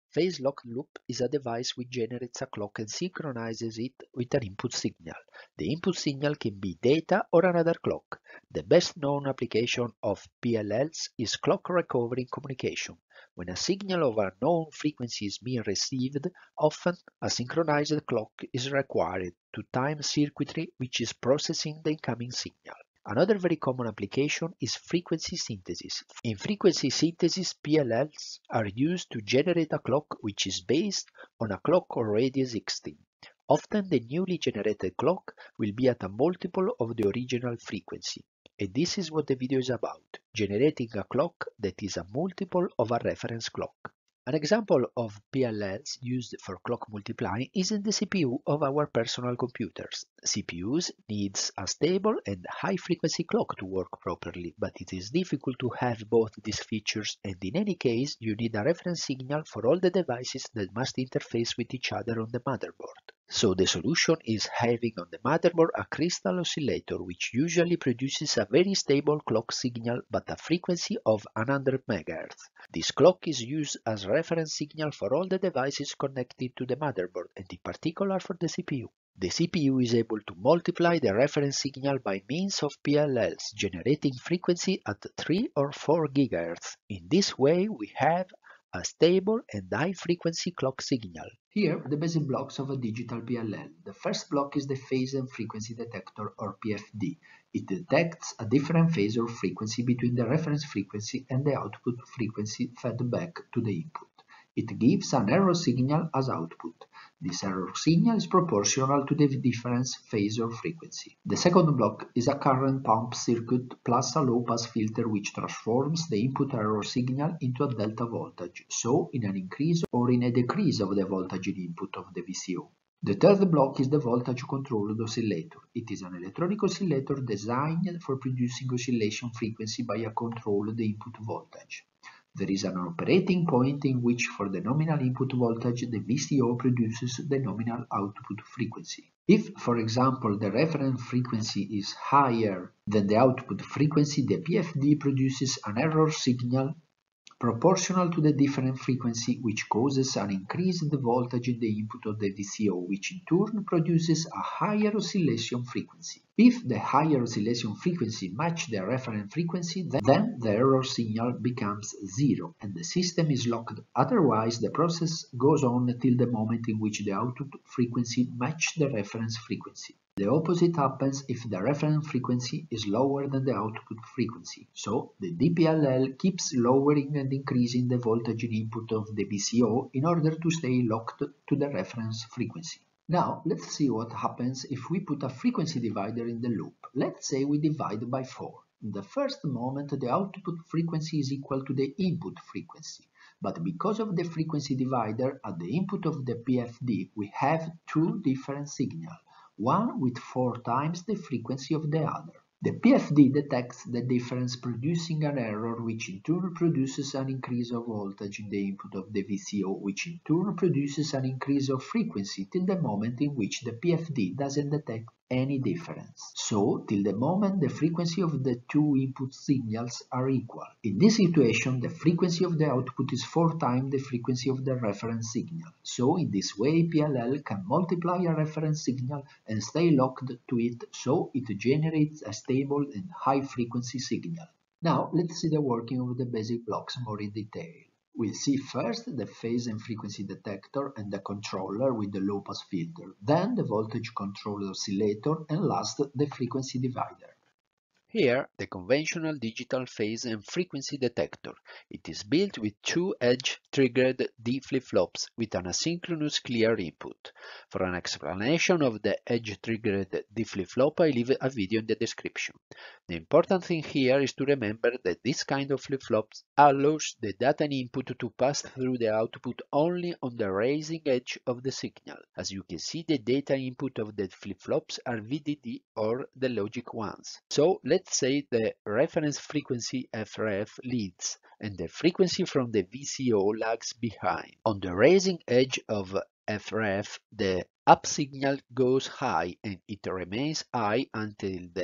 Phase-locked loop is a device which generates a clock and synchronizes it with an input signal. The input signal can be data or another clock. The best known application of PLLs is clock recovery communication. When a signal of a known frequency is being received, often a synchronized clock is required to time circuitry which is processing the incoming signal. Another very common application is frequency synthesis. In frequency synthesis, PLLs are used to generate a clock which is based on a clock already existing. Often the newly generated clock will be at a multiple of the original frequency. And this is what the video is about, generating a clock that is a multiple of a reference clock. An example of PLLs used for clock multiplying is in the CPU of our personal computers. CPUs needs a stable and high-frequency clock to work properly, but it is difficult to have both these features, and in any case you need a reference signal for all the devices that must interface with each other on the motherboard. So the solution is having on the motherboard a crystal oscillator which usually produces a very stable clock signal but a frequency of 100 MHz. This clock is used as reference signal for all the devices connected to the motherboard and in particular for the CPU. The CPU is able to multiply the reference signal by means of PLLs, generating frequency at 3 or 4 GHz. In this way we have a stable and high-frequency clock signal. Here are the basic blocks of a digital PLL. The first block is the phase and frequency detector or PFD. It detects a different phase or frequency between the reference frequency and the output frequency fed back to the input. It gives an error signal as output. This error signal is proportional to the difference phase or frequency. The second block is a current pump circuit plus a low-pass filter which transforms the input error signal into a delta voltage, so in an increase or in a decrease of the voltage in input of the VCO. The third block is the voltage-controlled oscillator. It is an electronic oscillator designed for producing oscillation frequency by a control of the input voltage. There is an operating point in which for the nominal input voltage the VCO produces the nominal output frequency. If, for example, the reference frequency is higher than the output frequency, the PFD produces an error signal proportional to the different frequency, which causes an increase in the voltage in the input of the VCO, which in turn produces a higher oscillation frequency. If the higher oscillation frequency matches the reference frequency, then the error signal becomes zero and the system is locked. Otherwise, the process goes on until the moment in which the output frequency matches the reference frequency. The opposite happens if the reference frequency is lower than the output frequency, so the DPLL keeps lowering and increasing the voltage in input of the VCO in order to stay locked to the reference frequency. Now, let's see what happens if we put a frequency divider in the loop. Let's say we divide by 4. In the first moment, the output frequency is equal to the input frequency. But because of the frequency divider, at the input of the PFD, we have two different signals, one with 4 times the frequency of the other. The PFD detects the difference, producing an error which in turn produces an increase of voltage in the input of the VCO, which in turn produces an increase of frequency till the moment in which the PFD doesn't detect any difference. So, till the moment the frequency of the two input signals are equal. In this situation, the frequency of the output is 4 times the frequency of the reference signal. So, in this way, PLL can multiply a reference signal and stay locked to it, so it generates a stable and high-frequency signal. Now, let's see the working of the basic blocks more in detail. We'll see first the phase and frequency detector and the controller with the low-pass filter, then the voltage-controlled oscillator, and last the frequency divider. Here, the conventional digital phase and frequency detector. It is built with two edge-triggered D flip-flops with an asynchronous clear input. For an explanation of the edge-triggered D flip-flop, I leave a video in the description. The important thing here is to remember that this kind of flip-flops allows the data input to pass through the output only on the rising edge of the signal. As you can see, the data input of the flip-flops are VDD or the logic ones. So let's say the reference frequency FRF leads and the frequency from the VCO lags behind. On the rising edge of FRF, the up signal goes high and it remains high until the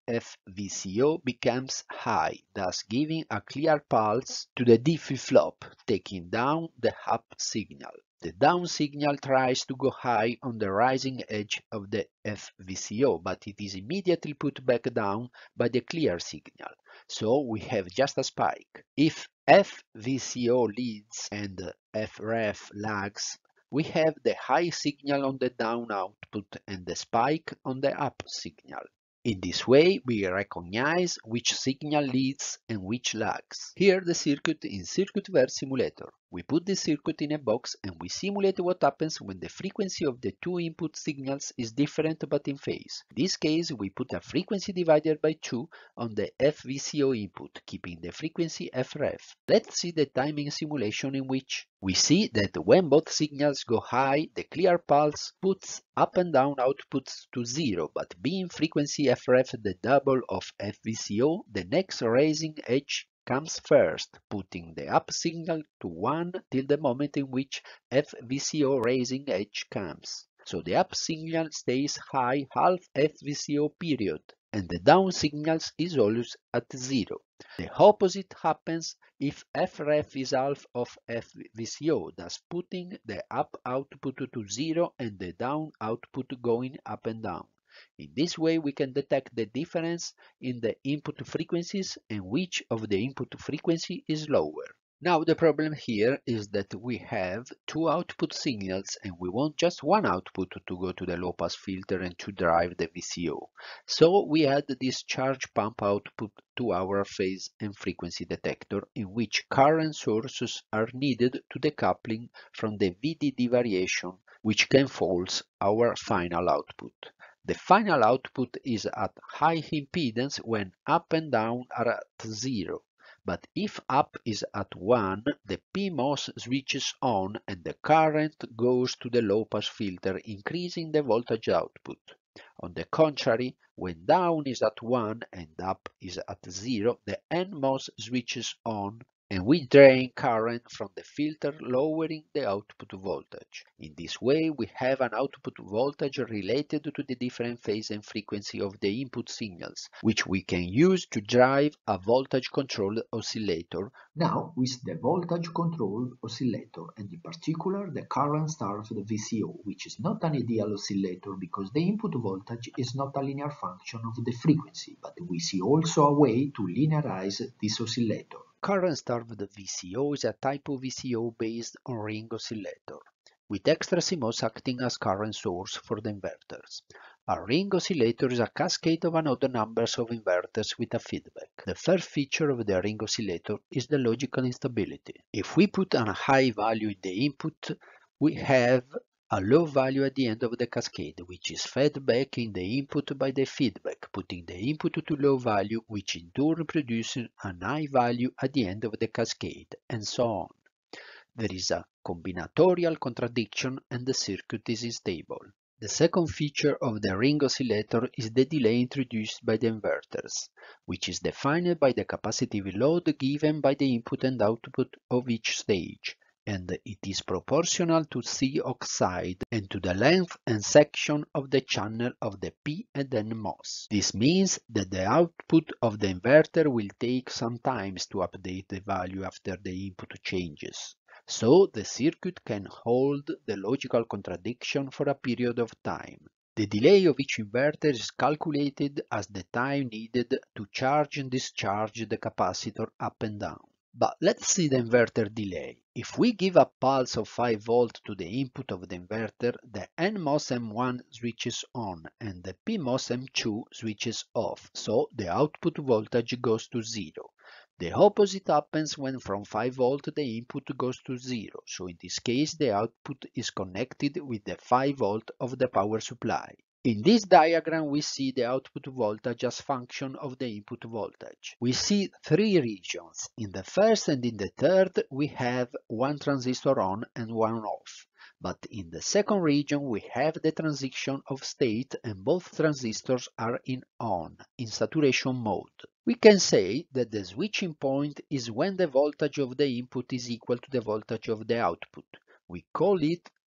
FVCO becomes high, thus giving a clear pulse to the D flip-flop, taking down the up signal. The down signal tries to go high on the rising edge of the FVCO, but it is immediately put back down by the clear signal. So we have just a spike. If FVCO leads and FREF lags, we have the high signal on the down output and the spike on the up signal. In this way, we recognize which signal leads and which lags. Here the circuit in Circuitware Simulator. We put the circuit in a box and we simulate what happens when the frequency of the two input signals is different but in phase. In this case, we put a frequency divided by 2 on the FVCO input, keeping the frequency FREF. Let's see the timing simulation in which we see that when both signals go high, the clear pulse puts up and down outputs to 0, but being frequency FREF the double of FVCO, the next raising edge comes first, putting the up signal to 1 till the moment in which FVCO raising edge comes. So the up signal stays high half FVCO period, and the down signal is always at 0. The opposite happens if FREF is half of FVCO, thus putting the up output to 0 and the down output going up and down. In this way, we can detect the difference in the input frequencies and which of the input frequency is lower. Now the problem here is that we have two output signals and we want just one output to go to the low-pass filter and to drive the VCO. So we add this charge pump output to our phase and frequency detector, in which current sources are needed to decoupling from the VDD variation, which can false our final output. The final output is at high impedance when up and down are at 0. But if up is at 1, the PMOS switches on and the current goes to the low-pass filter, increasing the voltage output. On the contrary, when down is at 1 and up is at 0, the NMOS switches on and we drain current from the filter, lowering the output voltage. In this way, we have an output voltage related to the different phase and frequency of the input signals, which we can use to drive a voltage-controlled oscillator. Now, with the voltage-controlled oscillator, and in particular the current starved VCO, which is not an ideal oscillator because the input voltage is not a linear function of the frequency, but we see also a way to linearize this oscillator. Current starved VCO is a type of VCO based on ring oscillator, with extra CMOS acting as current source for the inverters. A ring oscillator is a cascade of another numbers of inverters with a feedback. The first feature of the ring oscillator is the logical instability. If we put a high value in the input, we have a low value at the end of the cascade, which is fed back in the input by the feedback, putting the input to low value, which in turn produces a high value at the end of the cascade, and so on. There is a combinatorial contradiction and the circuit is unstable. The second feature of the ring oscillator is the delay introduced by the inverters, which is defined by the capacitive load given by the input and output of each stage, and it is proportional to C oxide and to the length and section of the channel of the P and N MOS. This means that the output of the inverter will take some time to update the value after the input changes. So the circuit can hold the logical contradiction for a period of time. The delay of each inverter is calculated as the time needed to charge and discharge the capacitor up and down. But let's see the inverter delay. If we give a pulse of 5 volt to the input of the inverter, the NMOS M1 switches on and the PMOS M2 switches off, so the output voltage goes to 0. The opposite happens when from 5 volt the input goes to 0, so in this case the output is connected with the 5 volt of the power supply. In this diagram we see the output voltage as function of the input voltage. We see 3 regions. In the first and in the third we have one transistor on and one off. But in the second region we have the transition of state and both transistors are in on, in saturation mode. We can say that the switching point is when the voltage of the input is equal to the voltage of the output. We call it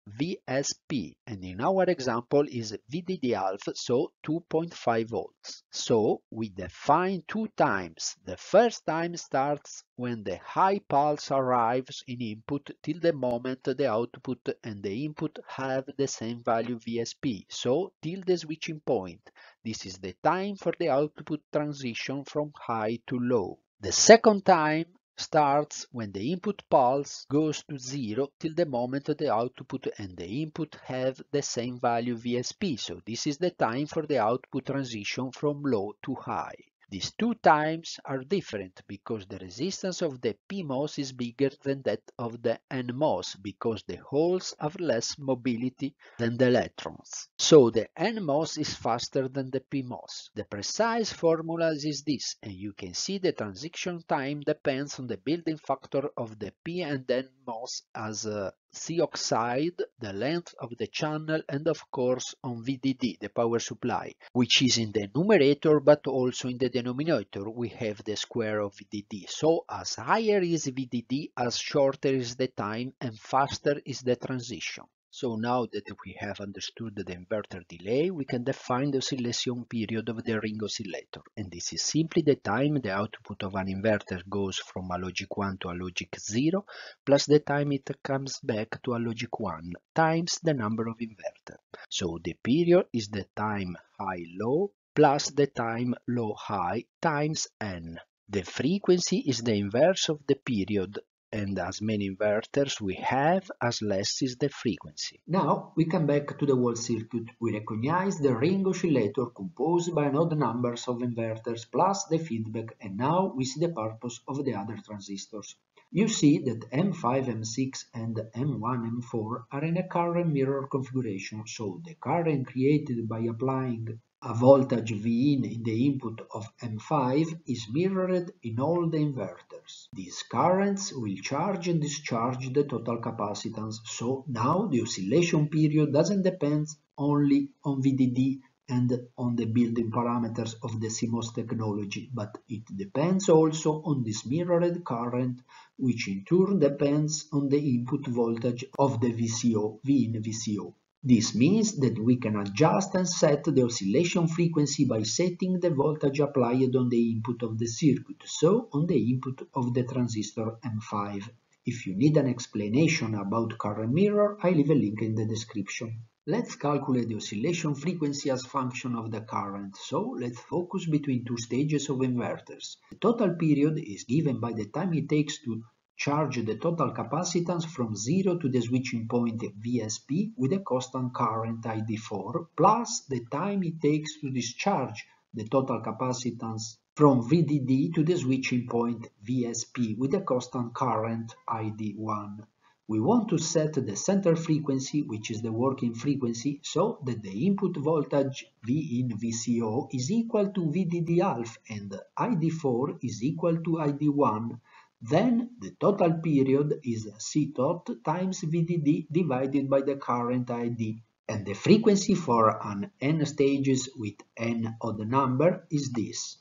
VSP, and in our example is VDD half, so 2.5 volts. So we define two times. The first time starts when the high pulse arrives in input till the moment the output and the input have the same value VSP, so till the switching point. This is the time for the output transition from high to low. The second time starts when the input pulse goes to 0 till the moment the output and the input have the same value VSP, so this is the time for the output transition from low to high. These two times are different because the resistance of the PMOS is bigger than that of the NMOS because the holes have less mobility than the electrons. So the NMOS is faster than the PMOS. The precise formula is this, and you can see the transition time depends on the building factor of the P and NMOS as C oxide, the length of the channel, and of course on VDD, the power supply, which is in the numerator but also in the denominator we have the square of VDD. So as higher is VDD, as shorter is the time and faster is the transition. So now that we have understood the inverter delay, we can define the oscillation period of the ring oscillator, and this is simply the time the output of an inverter goes from a logic 1 to a logic 0, plus the time it comes back to a logic 1, times the number of inverters. So the period is the time high-low, plus the time low-high, times n. The frequency is the inverse of the period, and as many inverters we have, as less is the frequency. Now we come back to the whole circuit. We recognize the ring oscillator composed by an odd numbers of inverters plus the feedback, and now we see the purpose of the other transistors. You see that M5, M6 and M1, M4 are in a current mirror configuration, so the current created by applying a voltage Vin in the input of M5 is mirrored in all the inverters. These currents will charge and discharge the total capacitance, so now the oscillation period doesn't depend only on VDD and on the building parameters of the CMOS technology, but it depends also on this mirrored current, which in turn depends on the input voltage of the VCO, Vin VCO. This means that we can adjust and set the oscillation frequency by setting the voltage applied on the input of the circuit, so on the input of the transistor M5. If you need an explanation about current mirror, I leave a link in the description. Let's calculate the oscillation frequency as function of the current, so let's focus between two stages of inverters. The total period is given by the time it takes to charge the total capacitance from 0 to the switching point VSP with a constant current ID4 plus the time it takes to discharge the total capacitance from VDD to the switching point VSP with a constant current ID1. We want to set the center frequency, which is the working frequency, so that the input voltage Vin VCO is equal to VDD half and ID4 is equal to ID1. Then the total period is C tot times VDD divided by the current ID, and the frequency for an n stages with n odd number is this.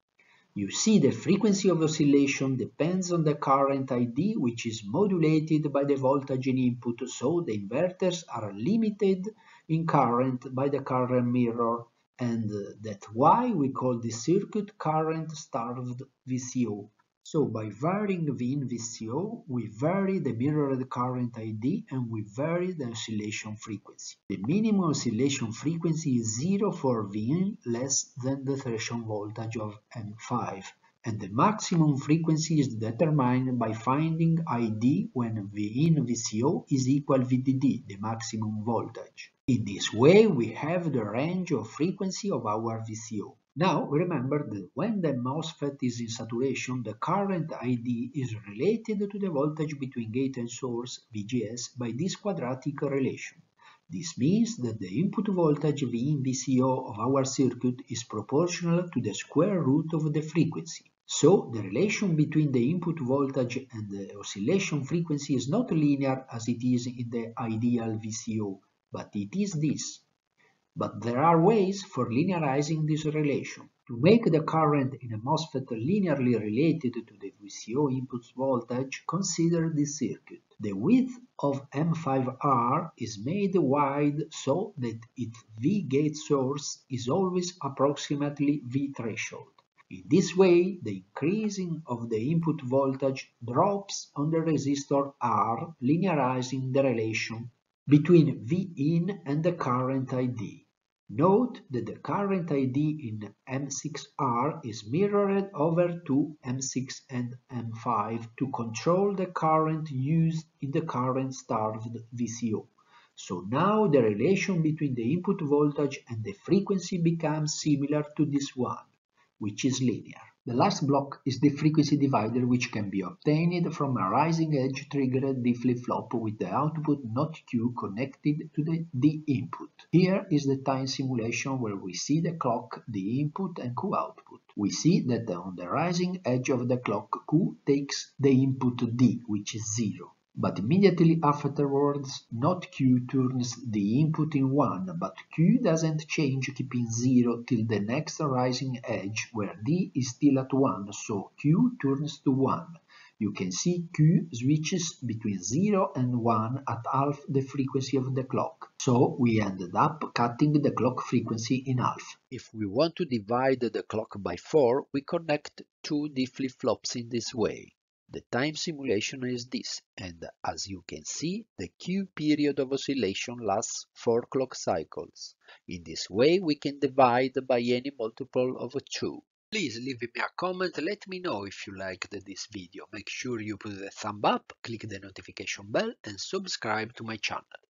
You see the frequency of oscillation depends on the current ID, which is modulated by the voltage in input, so the inverters are limited in current by the current mirror, and that's why we call this circuit current-starved VCO. So by varying Vin VCO, we vary the mirrored current ID and we vary the oscillation frequency. The minimum oscillation frequency is 0 for Vin less than the threshold voltage of M5, and the maximum frequency is determined by finding ID when Vin VCO is equal VDD, the maximum voltage. In this way, we have the range of frequency of our VCO. Now remember that when the MOSFET is in saturation, the current ID is related to the voltage between gate and source, VGS, by this quadratic relation. This means that the input voltage Vin VCO of our circuit is proportional to the square root of the frequency. So the relation between the input voltage and the oscillation frequency is not linear as it is in the ideal VCO, but it is this. But there are ways for linearizing this relation. To make the current in a MOSFET linearly related to the VCO input voltage, consider this circuit. The width of M5R is made wide so that its V gate source is always approximately V threshold. In this way, the increasing of the input voltage drops on the resistor R, linearizing the relation between Vin and the current ID. Note that the current ID in M6R is mirrored over to M6 and M5 to control the current used in the current-starved VCO. So now the relation between the input voltage and the frequency becomes similar to this one, which is linear. The last block is the frequency divider, which can be obtained from a rising edge triggered D flip-flop with the output not Q connected to the D input. Here is the time simulation where we see the clock, D input and Q output. We see that on the rising edge of the clock, Q takes the input D, which is 0. But immediately afterwards, not Q turns the input in 1, but Q doesn't change, keeping 0 till the next rising edge, where D is still at 1, so Q turns to 1. You can see Q switches between 0 and 1 at half the frequency of the clock. So we ended up cutting the clock frequency in half. If we want to divide the clock by 4, we connect two D flip-flops in this way. The time simulation is this, and as you can see, the Q period of oscillation lasts 4 clock cycles. In this way, we can divide by any multiple of 2. Please leave me a comment, let me know if you liked this video. Make sure you put a thumb up, click the notification bell and subscribe to my channel.